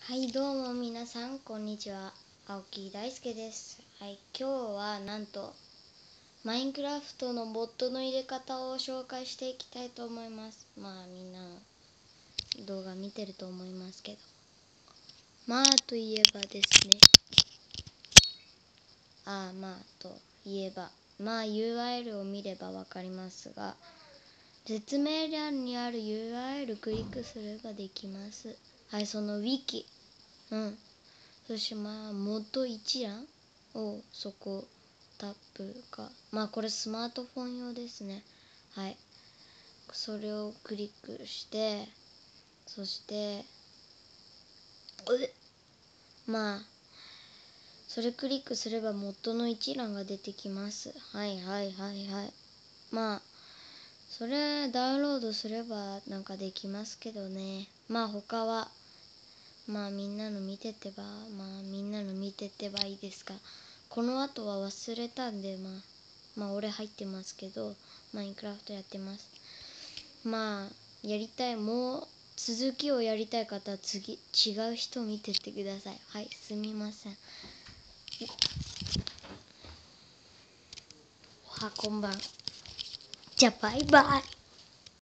はいどうも皆さんこんにちは、青木大輔です。はい、今日はなんとマインクラフトのボットの入れ方を紹介していきたいと思います。みんな動画見てると思いますけど、といえばですね、といえばURL を見ればわかりますが、説明欄にある URL クリックすればできます。はい、そのウィキそして元一覧をそこタップかこれスマートフォン用ですね。はい、それをクリックして、そしてそれクリックすれば元の一覧が出てきます。はいそれダウンロードすればなんかできますけどね。他はみんなの見てってばいいですか。この後は忘れたんで俺入ってますけどマインクラフトやってます。やりたい、もう続きをやりたい方は次違う人見てってください。はい、すみません。こんばん。じゃあバイバイ。